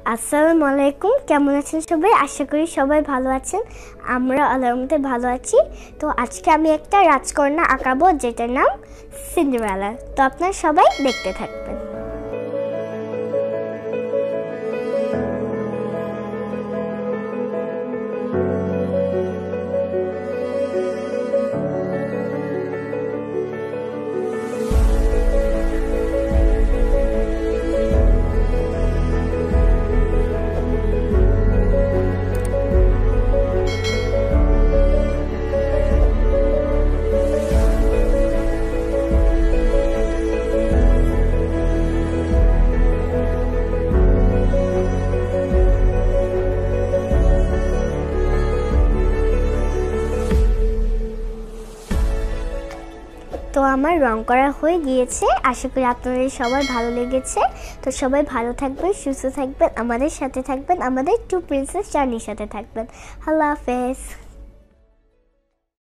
আসসালামু আলাইকুম। কেমন আছেন সবাই? আশা করি সবাই ভালো আছেন। আমরা আল্লাহর মধ্যে ভালো আছি। তো আজকে আমি একটা রাজকন্যা আঁকাবো, যেটার নাম সিন্ডারেলা। তো আপনারা সবাই দেখতে থাকবেন। তো আমার রং করা হয়ে গিয়েছে। আশা করি আপনাদের সবার ভালো লেগেছে। তো সবাই ভালো থাকবেন, সুস্থ থাকবেন, আমাদের সাথে থাকবেন, আমাদের টু প্রিন্সেস জার্নির সাথে থাকবেন। আল্লাহ হাফেজ।